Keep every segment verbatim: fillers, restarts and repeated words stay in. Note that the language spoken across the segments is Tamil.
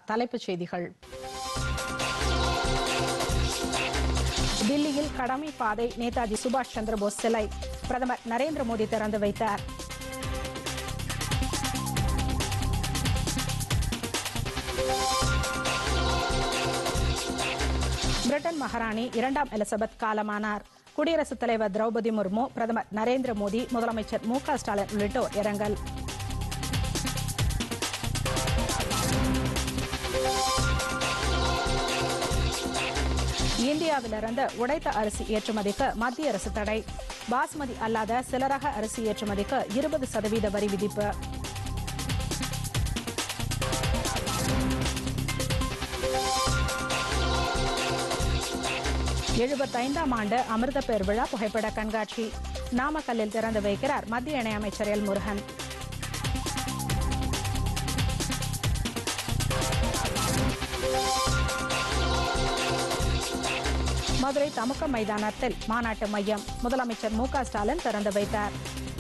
தலைப்புச் செய்திகள். தில்லியில் கடமை பாதை நேதாஜி சுபாஷ் சந்திரபோஸ் சிலை பிரதமர் நரேந்திர மோடி திறந்து வைத்தார். பிரிட்டன் மகாராணி இரண்டாம் எலிசபெத் காலமானார். குடியரசுத் தலைவர் திரௌபதி முர்மு, பிரதமர் நரேந்திர மோடி, முதலமைச்சர் மு க ஸ்டாலின் உள்ளிட்டோர் இரங்கல். இந்தியாவிலிருந்து உடைத்த அரிசி ஏற்றுமதிக்கு மத்திய அரசு தடை. பாஸ்மதி அல்லாத சிலரக அரிசி ஏற்றுமதிக்கு இருபது சதவீத வரி விதிப்பு. எழுபத்தைந்தாம் ஆண்டு அமிர்த பெருவிழா புகைப்பட கண்காட்சி நாமக்கல்லில் திறந்து வைக்கிறார் மத்திய இணையமைச்சர் எல் முருகன். மதுரை தமுக்க மைதானத்தில் மாநாட்டு மையம் முதலமைச்சர் மு க ஸ்டாலின் திறந்து வைத்தார்.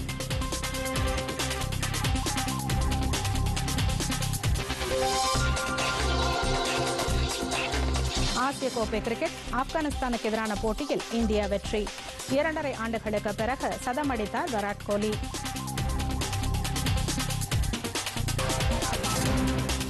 ஆசிய கோப்பை கிரிக்கெட் ஆப்கானிஸ்தானுக்கு எதிரான போட்டியில் இந்தியா வெற்றி. இரண்டரை ஆண்டுகளுக்கு பிறகு சதம் அடித்தார் விராட் கோலி.